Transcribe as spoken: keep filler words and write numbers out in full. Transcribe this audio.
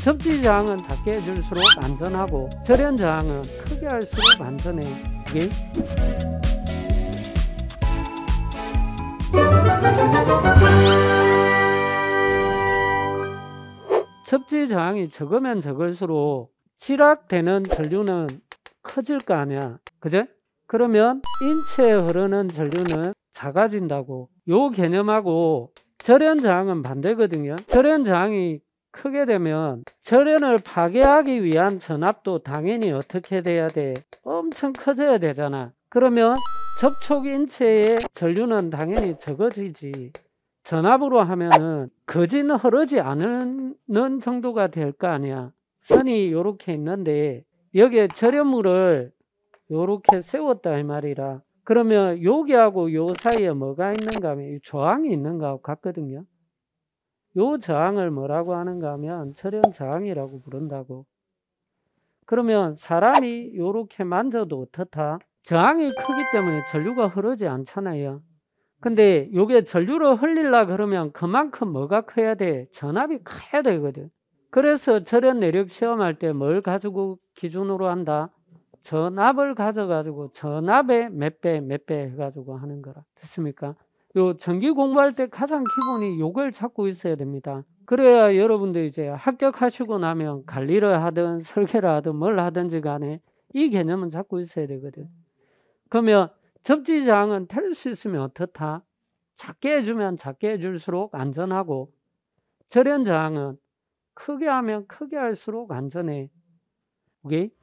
접지 저항은 작게 해줄수록 안전하고 절연 저항은 크게 할수록 안전해. 오케이? 접지 저항이 적으면 적을수록 지락되는 전류는 커질 거 아니야. 그제? 그러면 인체에 흐르는 전류는 작아진다고. 요 개념하고 절연 저항은 반대거든요. 절연 저항이 크게 되면 절연을 파괴하기 위한 전압도 당연히 어떻게 돼야 돼? 엄청 커져야 되잖아. 그러면 접촉 인체의 전류는 당연히 적어지지. 전압으로 하면은 거진 흐르지 않는 정도가 될 거 아니야. 선이 요렇게 있는데 여기에 절연물을 요렇게 세웠다 이 말이라. 그러면 여기하고 요 사이에 뭐가 있는가 하면 저항이 있는가 하고 같거든요. 요 저항을 뭐라고 하는가 하면 절연 저항이라고 부른다고. 그러면 사람이 요렇게 만져도 어떻다? 저항이 크기 때문에 전류가 흐르지 않잖아요. 근데 요게 전류를 흘리려 그러면 그만큼 뭐가 커야 돼? 전압이 커야 되거든. 그래서 절연 내력 시험할 때 뭘 가지고 기준으로 한다? 전압을 가져가지고 전압의 몇 배, 몇 배 해가지고 하는 거라. 됐습니까? 요 전기 공부할 때 가장 기본이 요걸 찾고 있어야 됩니다. 그래야 여러분들 이제 합격하시고 나면 관리를 하든 설계를 하든 뭘 하든지 간에 이 개념은 잡고 있어야 되거든. 그러면 접지 저항은 될 수 있으면 어떻다? 작게 해주면 작게 해줄수록 안전하고, 절연 저항은 크게 하면 크게 할수록 안전해. 오케이?